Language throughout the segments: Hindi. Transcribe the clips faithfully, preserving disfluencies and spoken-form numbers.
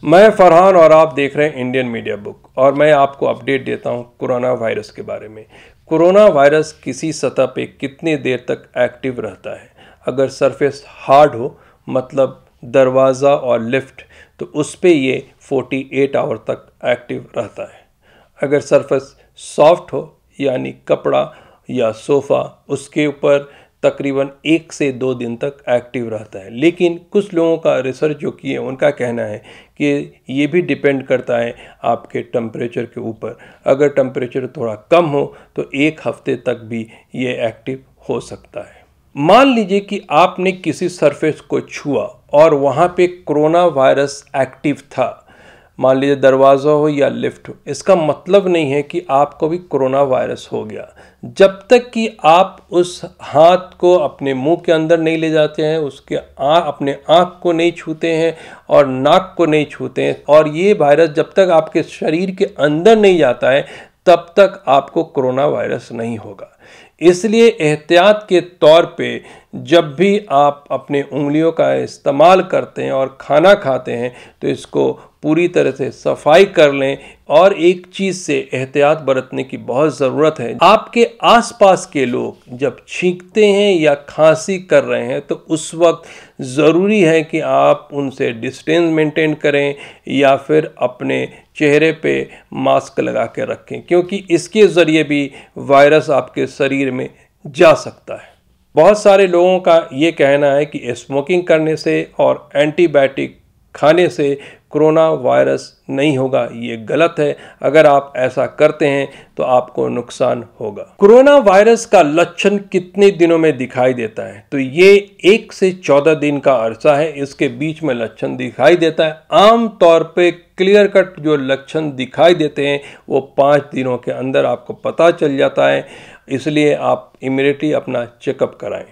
मैं फरहान और आप देख रहे हैं इंडियन मीडिया बुक और मैं आपको अपडेट देता हूं कोरोना वायरस के बारे में। कोरोना वायरस किसी सतह पे कितनी देर तक एक्टिव रहता है। अगर सरफेस हार्ड हो मतलब दरवाज़ा और लिफ्ट, तो उस पे ये अड़तालीस आवर तक एक्टिव रहता है। अगर सरफेस सॉफ्ट हो यानी कपड़ा या सोफ़ा, उसके ऊपर तकरीबन एक से दो दिन तक एक्टिव रहता है। लेकिन कुछ लोगों का रिसर्च जो किए उनका कहना है कि ये भी डिपेंड करता है आपके टेम्परेचर के ऊपर। अगर टेम्परेचर थोड़ा कम हो तो एक हफ्ते तक भी ये एक्टिव हो सकता है। मान लीजिए कि आपने किसी सरफेस को छुआ और वहाँ पे कोरोना वायरस एक्टिव था, मान लीजिए दरवाज़ा हो या लिफ्ट हो, इसका मतलब नहीं है कि आपको भी कोरोना वायरस हो गया। जब तक कि आप उस हाथ को अपने मुंह के अंदर नहीं ले जाते हैं, उसके आ, अपने आँख को नहीं छूते हैं और नाक को नहीं छूते हैं, और ये वायरस जब तक आपके शरीर के अंदर नहीं जाता है तब तक आपको कोरोना वायरस नहीं होगा। इसलिए एहतियात के तौर पे जब भी आप अपने उंगलियों का इस्तेमाल करते हैं और खाना खाते हैं तो इसको पूरी तरह से सफाई कर लें। और एक चीज़ से एहतियात बरतने की बहुत ज़रूरत है, आपके आसपास के लोग जब छींकते हैं या खांसी कर रहे हैं तो उस वक्त ज़रूरी है कि आप उनसे डिस्टेंस मेंटेन करें या फिर अपने चेहरे पे मास्क लगा के रखें, क्योंकि इसके ज़रिए भी वायरस आपके शरीर में जा सकता है। बहुत सारे लोगों का ये कहना है कि स्मोकिंग करने से और एंटीबायोटिक खाने से कोरोना वायरस नहीं होगा। ये गलत है। अगर आप ऐसा करते हैं तो आपको नुकसान होगा। कोरोना वायरस का लक्षण कितने दिनों में दिखाई देता है? तो ये एक से चौदह दिन का अरसा है, इसके बीच में लक्षण दिखाई देता है। आम तौर पे क्लियर कट जो लक्षण दिखाई देते हैं वो पाँच दिनों के अंदर आपको पता चल जाता है, इसलिए आप इमीडिएटली अपना चेकअप कराएं।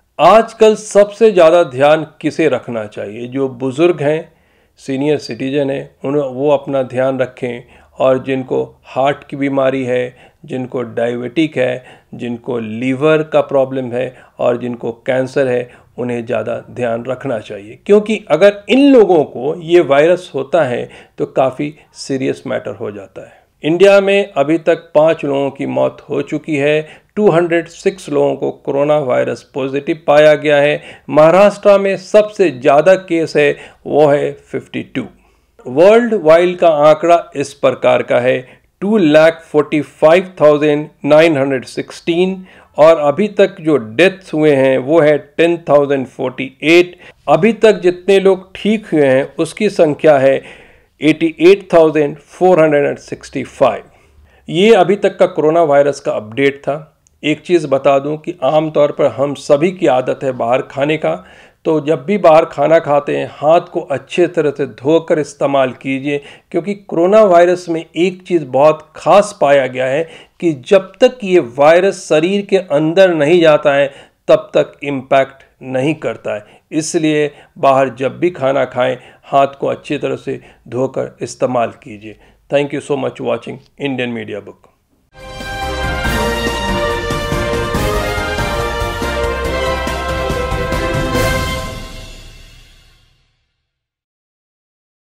आजकल सबसे ज़्यादा ध्यान किसे रखना चाहिए? जो बुज़ुर्ग हैं, सीनियर सिटीजन है, उन वो अपना ध्यान रखें, और जिनको हार्ट की बीमारी है, जिनको डायबिटिक है, जिनको लीवर का प्रॉब्लम है और जिनको कैंसर है, उन्हें ज़्यादा ध्यान रखना चाहिए, क्योंकि अगर इन लोगों को ये वायरस होता है तो काफ़ी सीरियस मैटर हो जाता है। इंडिया में अभी तक पाँच लोगों की मौत हो चुकी है। दो सौ छह लोगों को कोरोना वायरस पॉजिटिव पाया गया है। महाराष्ट्र में सबसे ज़्यादा केस है वो है बावन। वर्ल्ड वाइड का आंकड़ा इस प्रकार का है two lakh forty five thousand nine hundred sixteen, और अभी तक जो डेथ्स हुए हैं वो है टेन थाउजेंड फोर्टी एट। अभी तक जितने लोग ठीक हुए हैं उसकी संख्या है अठासी हज़ार चार सौ पैंसठ। ये अभी तक का कोरोना वायरस का अपडेट था। एक चीज़ बता दूं कि आम तौर पर हम सभी की आदत है बाहर खाने का, तो जब भी बाहर खाना खाते हैं हाथ को अच्छे तरह से धोकर इस्तेमाल कीजिए, क्योंकि कोरोना वायरस में एक चीज़ बहुत ख़ास पाया गया है कि जब तक ये वायरस शरीर के अंदर नहीं जाता है तब तक इम्पैक्ट नहीं करता है। इसलिए बाहर जब भी खाना खाएं हाथ को अच्छी तरह से धोकर इस्तेमाल कीजिए। Thank you so much watching Indian media book.